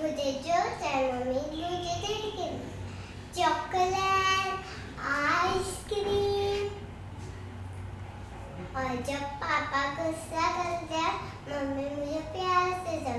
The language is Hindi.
मुझे जो चाहिए मम्मी मुझे देगी, चॉकलेट, आइसक्रीम। और जब पापा गुस्सा करते हैं मम्मी मुझे प्यार से